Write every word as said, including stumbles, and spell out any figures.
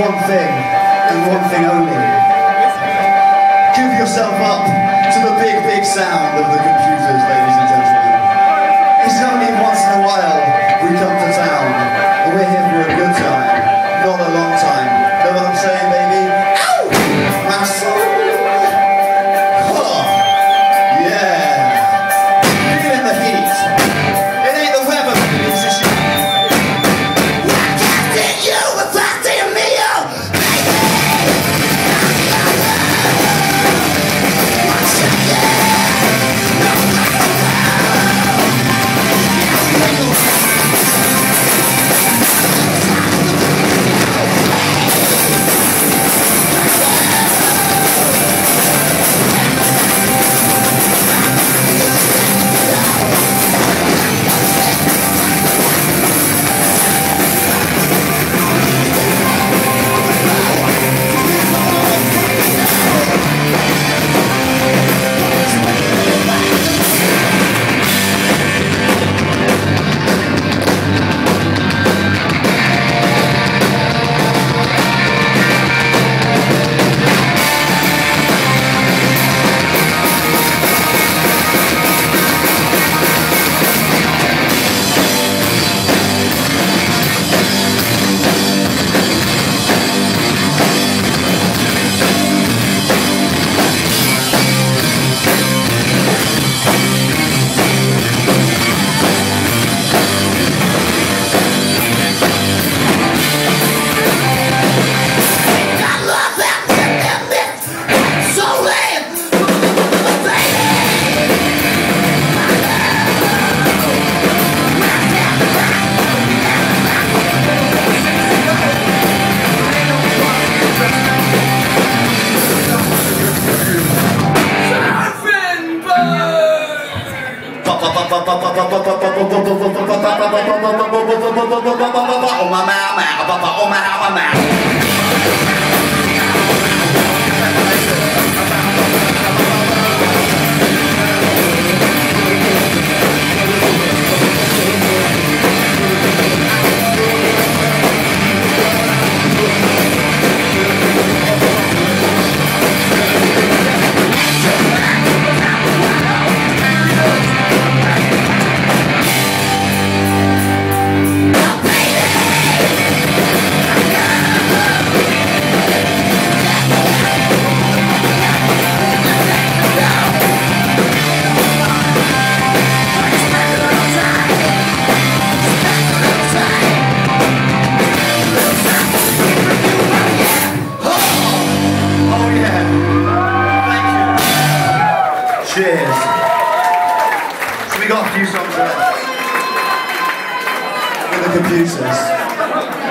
one thing, and one thing only. Give yourself up to the big, big sound of the computers, ladies and gentlemen. It's only once in a while we come to town, and we're here for a good time, not a long time. Know what I'm saying, baby? Ow! My soul! Oh, yeah! Feeling the heat. It ain't the weather, baby, it's just you. Reflecting you, reflecting me, oh, baby! Oh my mama, oh my mama. Cheers. So we got a few songs left with the computers.